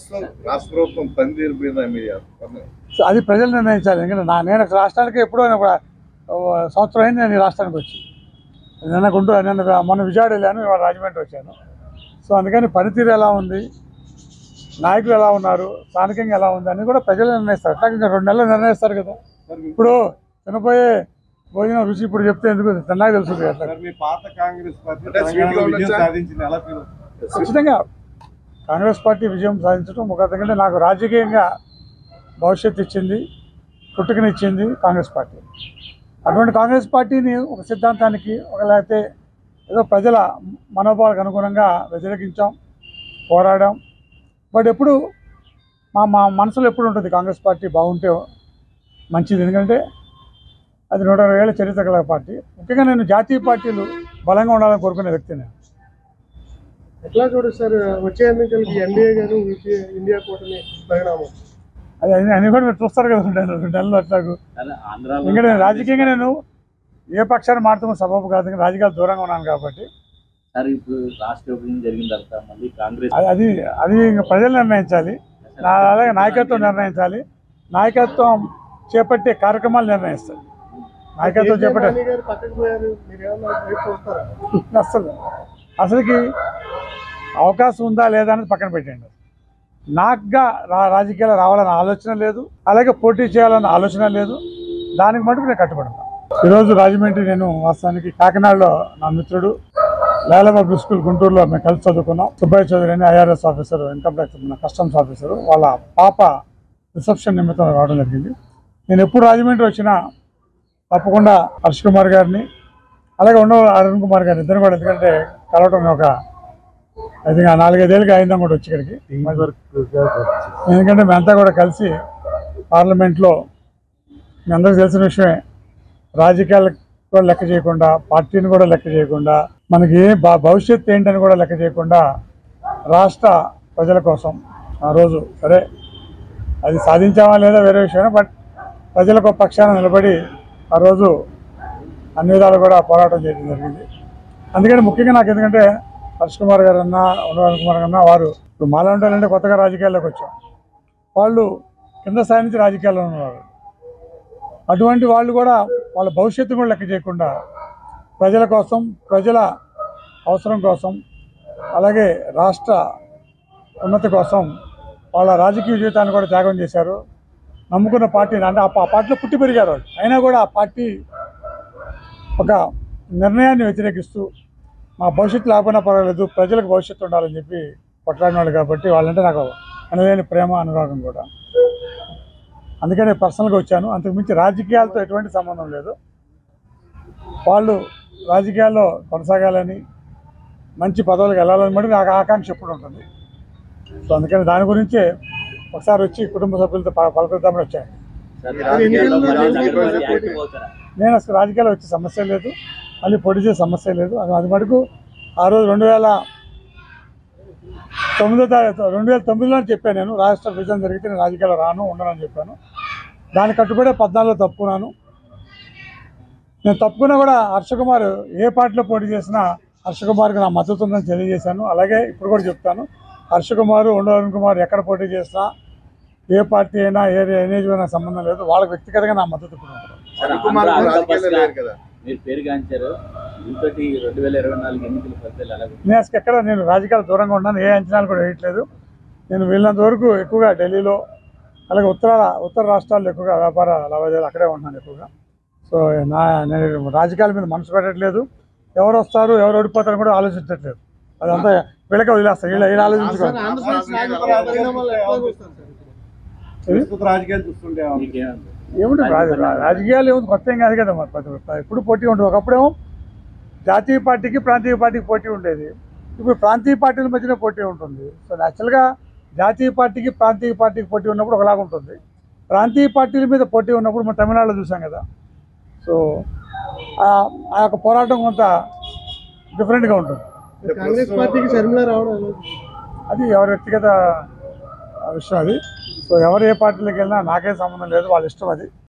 ప్రస్తుతం రాష్ట్ర ప్రభుత్వం పనితీరిపోయిందా మీ అది ప్రజలు నిర్ణయించాలి. ఎందుకంటే నేను రాష్ట్రానికి ఎప్పుడో సంవత్సరం అయింది నేను ఈ రాష్ట్రానికి వచ్చి. నిన్న గుంటూరు మొన్న విజయవాడ వెళ్ళాను, ఇవాళ రాజమండ్రి వచ్చాను. సో అందుకని పనితీరు ఎలా ఉంది, నాయకులు ఎలా ఉన్నారు, స్థానికంగా ఎలా ఉంది అని కూడా ప్రజలు నిర్ణయిస్తారు. అట్లా ఇంకా 2 నెలలు నిర్ణయిస్తారు కదా. ఇప్పుడు తినపోయే భోజనం రుచి ఇప్పుడు చెప్తే ఎందుకు తిన్నాక తెలుస్తుంది. అట్లా ఖచ్చితంగా కాంగ్రెస్ పార్టీ విజయం సాధించడం ఒక ఎందుకంటే నాకు రాజకీయంగా భవిష్యత్తు ఇచ్చింది, పుట్టుకనిచ్చింది కాంగ్రెస్ పార్టీ. అటువంటి కాంగ్రెస్ పార్టీని ఒక సిద్ధాంతానికి లేకపోతే ఏదో ప్రజల మనోభావాలకు అనుగుణంగా వ్యతిరేకించాం, పోరాడాం. బట్ ఎప్పుడు మా మనసులో ఎప్పుడు ఉంటుంది కాంగ్రెస్ పార్టీ బాగుంటే మంచిది. ఎందుకంటే అది 120 ఏళ్ల చరిత్ర గల పార్టీ. ముఖ్యంగా నేను జాతీయ పార్టీలు బలంగా ఉండాలని కోరుకునే వ్యక్తిని. ఎట్లా చూడొచ్చు వచ్చే ఎన్నికలకి ఎన్డీఏ గారు ఇండియా కూటమి పరిణామం అది అన్ని కూడా మీరు చూస్తారు కదా 2 నెలలు అట్లాగు. ఎందుకంటే నేను రాజకీయంగా నేను ఏ పక్షాన్ని మారుతున్న సబబు కాదు, రాజకీయాలు దూరంగా ఉన్నాను కాబట్టి. అది ఇంకా ప్రజలు నిర్ణయించాలి, అలాగే నాయకత్వం నిర్ణయించాలి. నాయకత్వం చేపట్టే కార్యక్రమాలు నిర్ణయిస్తారు. నాయకత్వం చేపట్టే అసలుకి అవకాశం ఉందా లేదా అనేది పక్కన పెట్టండి. నాకుగా రాజకీయాలు రావాలన్న ఆలోచన లేదు, అలాగే పోటీ చేయాలన్న ఆలోచన లేదు. దానికి మటుకు నేను కట్టుబడతాను. ఈరోజు రాజమండ్రి నేను వాస్తవానికి కాకినాడలో నా మిత్రుడు లైలా పబ్లిక్ స్కూల్ గుంటూరులో మేము కలిసి చదువుకున్నాం. సుబ్బయ్య చౌదరి అని IRS officer, income tax customs officer, వాళ్ళ పాప రిసెప్షన్ నిమిత్తం రావడం జరిగింది. నేను ఎప్పుడు రాజమండ్రి వచ్చినా తప్పకుండా హర్ష్ కుమార్ గారిని అలాగే అరుణ్ కుమార్ గారిని ఇద్దరు కూడా, ఎందుకంటే కలవటం ఒక అది 4-5 ఏళ్ళకి అయిందాం కూడా వచ్చి ఇక్కడికి. ఎందుకంటే మేమంతా కూడా కలిసి పార్లమెంట్లో మీ అందరికీ తెలిసిన విషయమే, రాజకీయాలకు కూడా లెక్క చేయకుండా, పార్టీని కూడా లెక్క చేయకుండా, మనకి భవిష్యత్తు ఏంటని కూడా లెక్క చేయకుండా రాష్ట్ర ప్రజల కోసం ఆ రోజు సరే అది సాధించామా లేదా వేరే విషయమే, బట్ ప్రజలకు పక్షాన నిలబడి ఆ రోజు అన్ని విధాలు కూడా పోరాటం చేయడం జరిగింది. అందుకని ముఖ్యంగా నాకు ఎందుకంటే హర్ష్ కుమార్ గారు అన్నా, అరుణ్ కుమార్ అన్నా, వారు ఇప్పుడు మాలా ఉండాలంటే కొత్తగా రాజకీయాల్లోకి వచ్చాం, వాళ్ళు కింద స్థాయి నుంచి రాజకీయాల్లో ఉన్నారు. అటువంటి వాళ్ళు కూడా వాళ్ళ భవిష్యత్తు కూడా లెక్క చేయకుండా ప్రజల కోసం, ప్రజల అవసరం కోసం, అలాగే రాష్ట్ర ఉన్నతి కోసం వాళ్ళ రాజకీయ జీవితాన్ని కూడా త్యాగం చేశారు. నమ్ముకున్న పార్టీని అంటే ఆ పార్టీలో పుట్టి పెరిగారు వాళ్ళు. అయినా కూడా ఆ పార్టీ ఒక నిర్ణయాన్ని వ్యతిరేకిస్తూ మా భవిష్యత్తు లేకపోయినా పర్వాలేదు, ప్రజలకు భవిష్యత్తు ఉండాలని చెప్పి కొట్లాడినాడు. కాబట్టి వాళ్ళంటే నాకు అనలేని ప్రేమ, అనురాగం కూడా. అందుకనే పర్సనల్గా వచ్చాను. అంతకుమించి రాజకీయాలతో ఎటువంటి సంబంధం లేదు. వాళ్ళు రాజకీయాల్లో కొనసాగాలని, మంచి పదవులకు వెళ్ళాలని బట్టి నాకు ఆకాంక్ష ఎప్పుడు ఉంటుంది. సో అందుకని దాని గురించే ఒకసారి వచ్చి కుటుంబ సభ్యులతో పలకరిద్దామని వచ్చాను. నేను అసలు రాజకీయాల్లో వచ్చే సమస్య లేదు, మళ్ళీ పోటీ చేసే సమస్య లేదు. అది మటుకు ఆ రోజు 2009లో చెప్పాను. నేను రాష్ట్ర విజయం జరిగితే నేను రాజకీయాల్లో రాను, ఉండనని చెప్పాను. దాన్ని కట్టుబడే 14లో తప్పుకున్నాను. నేను తప్పుకున్నా కూడా హర్ష కుమార్ ఏ పార్టీలో పోటీ చేసినా హర్ష కుమార్కి నా మద్దతు ఉందని తెలియజేశాను. అలాగే ఇప్పుడు కూడా చెప్తాను, హర్ష కుమార్, అరుణ్ కుమార్ ఎక్కడ పోటీ చేసినా, ఏ పార్టీ అయినా, ఏ నియోజకవర్గం సంబంధం లేదు, వాళ్ళకి వ్యక్తిగతంగా నా మద్దతు కూడా ఉంటుంది. నేను రాజకీయాలు దూరంగా ఉన్నాను, ఏ అంచనాలు కూడా వేయట్లేదు. నేను వెళ్ళినంత వరకు ఎక్కువగా ఢిల్లీలో, అలాగే ఉత్తర రాష్ట్రాల్లో ఎక్కువగా వ్యాపార లావాదేవీలు అక్కడే ఉన్నాను ఎక్కువగా. సో నేను రాజకీయాల మీద మనసు పెట్టట్లేదు. ఎవరు వస్తారు, ఎవరు ఓడిపోతారని కూడా ఆలోచించట్లేదు. అదంతా వీళ్ళకే వదిలేస్తారు, వీళ్ళు ఆలోచించుకోవాలి. ఏముంటుంది రాజకీయాలు ఏముంది, కొత్త ఏం కాదు కదా. మరి ఎప్పుడు పోటీ ఉంటుంది. ఒకప్పుడేమో జాతీయ పార్టీకి, ప్రాంతీయ పార్టీకి పోటీ ఉండేది. ఇప్పుడు ప్రాంతీయ పార్టీల మధ్యనే పోటీ ఉంటుంది. సో యాక్చువల్గా జాతీయ పార్టీకి, ప్రాంతీయ పార్టీకి పోటీ ఉన్నప్పుడు ఒకలాగా ఉంటుంది. ప్రాంతీయ పార్టీల మీద పోటీ ఉన్నప్పుడు మనం తమిళనాడులో చూసాం కదా. సో ఆ యొక్క పోరాటం కొంత డిఫరెంట్గా ఉంటుంది. కాంగ్రెస్ పార్టీకి షర్మిల రావడం అది ఎవరి వ్యక్తిగత విషయం అది. సో ఎవరు ఏ పార్టీలోకి వెళ్ళినా నాకేం సంబంధం లేదు, వాళ్ళ ఇష్టం అది.